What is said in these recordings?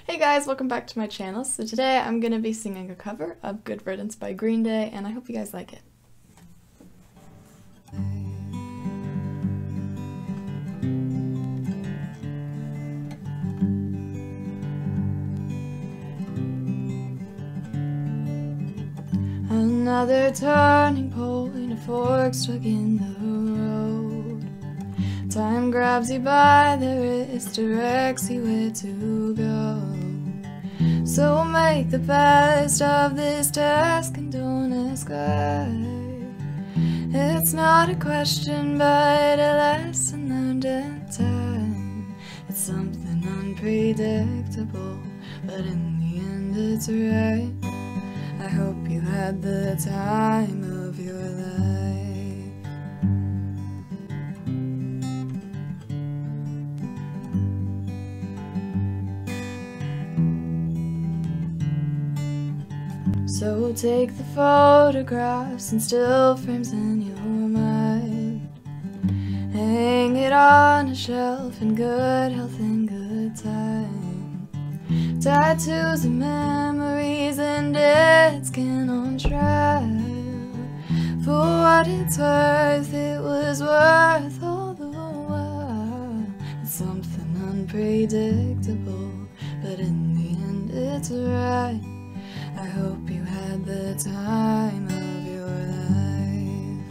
Hey guys, welcome back to my channel. So today I'm going to be singing a cover of Good Riddance by Green Day, and I hope you guys like it. Another turning point, a fork stuck in the road. Time grabs you by the wrist, directs you where to go. So make the best of this task and don't ask why. It's not a question but a lesson learned in time. It's something unpredictable, but in the end it's right. I hope you had the time of your life. So take the photographs and still frames in your mind. Hang it on a shelf in good health and good time. Tattoos and memories and dead skin on trial. For what it's worth, it was worth all the while. It's something unpredictable, but in the end it's right. I hope you had the time of your life.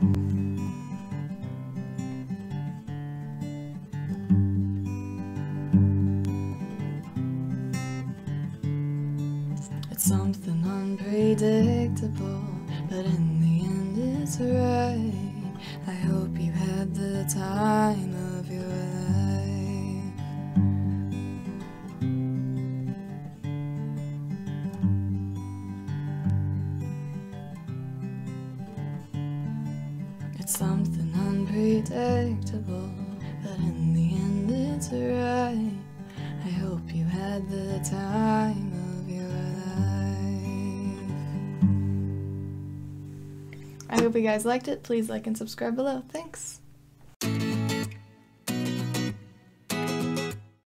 It's something unpredictable, but in the end it's right. I hope you had the time of your life. It's something unpredictable, but in the end it's right. I hope you had the time of your life. I hope you guys liked it. Please like and subscribe below. Thanks.